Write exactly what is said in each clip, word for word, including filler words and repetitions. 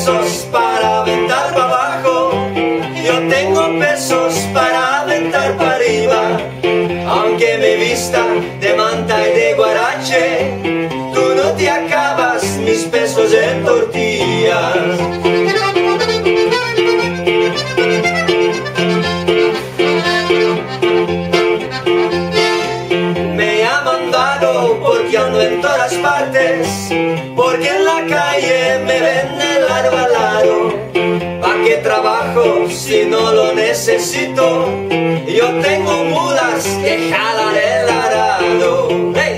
pesos para aventar para abajo, yo tengo pesos para aventar para arriba. Aunque me vista de manta y de guarache, tú no te acabas mis pesos en tortillas. Me llaman vago porque ando en todas partes, porque en la calle me ven de lado a lado. ¿Pa' qué trabajo si no lo necesito? Yo tengo mulas que jalan el arado. ¡Hey!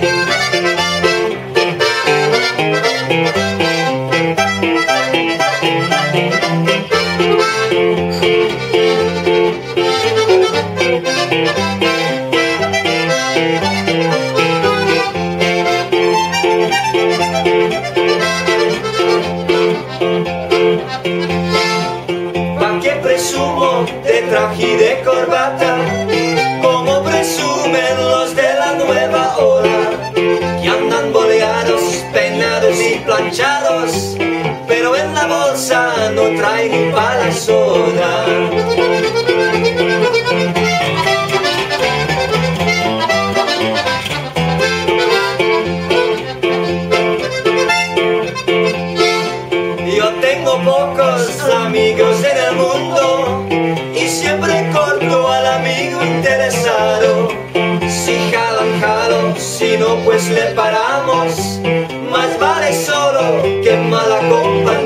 ¿Pa' qué presumo de traje y de corbata? Como presumen los de la nueva ola, que andan boleados, peinados y planchados, pero en la bolsa no traen ni pa' la soda. Yo tengo pocos amigos en el mundo y siempre corto al amigo interesado. Si jalan, jalo, si no pues le paramos. Más vale solo que mal acompañado.